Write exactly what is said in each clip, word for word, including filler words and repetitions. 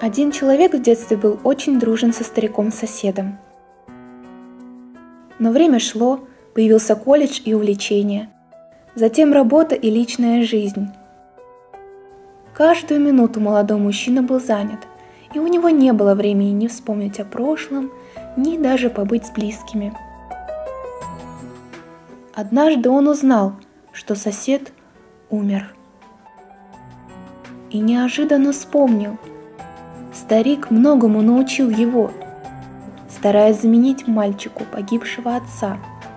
Один человек в детстве был очень дружен со стариком-соседом. Но время шло, появился колледж и увлечения, затем работа и личная жизнь. Каждую минуту молодой мужчина был занят, и у него не было времени ни вспомнить о прошлом, ни даже побыть с близкими. Однажды он узнал, что сосед умер. И неожиданно вспомнил. Старик многому научил его, стараясь заменить мальчику погибшего отца.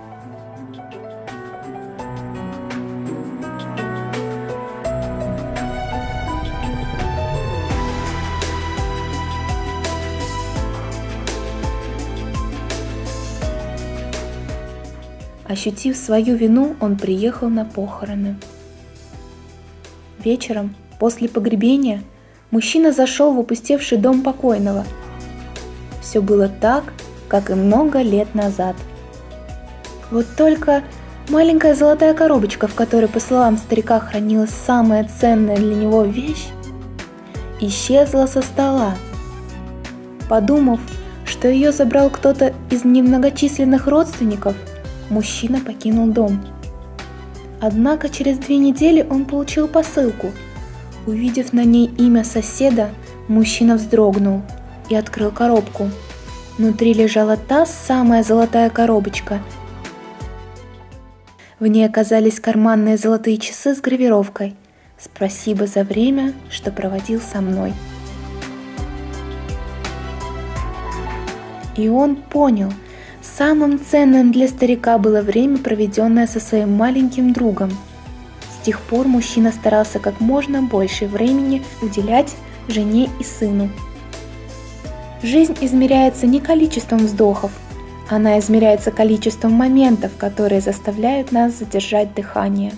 Ощутив свою вину, он приехал на похороны. Вечером, после погребения, мужчина зашел в опустевший дом покойного. Все было так, как и много лет назад. Вот только маленькая золотая коробочка, в которой по словам старика хранилась самая ценная для него вещь, исчезла со стола. Подумав, что ее забрал кто-то из немногочисленных родственников, мужчина покинул дом. Однако через две недели он получил посылку. Увидев на ней имя соседа, мужчина вздрогнул и открыл коробку. Внутри лежала та самая золотая коробочка. В ней оказались карманные золотые часы с гравировкой «Спасибо за время, что проводил со мной». И он понял, самым ценным для старика было время, проведенное со своим маленьким другом. С тех пор мужчина старался как можно больше времени уделять жене и сыну. Жизнь измеряется не количеством вздохов, она измеряется количеством моментов, которые заставляют нас задержать дыхание.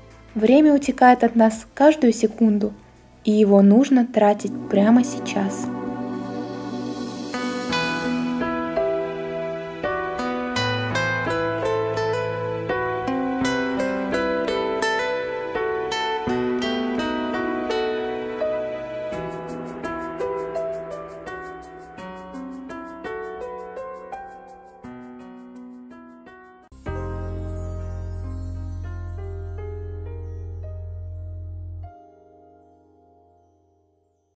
Время утекает от нас каждую секунду, и его нужно тратить прямо сейчас.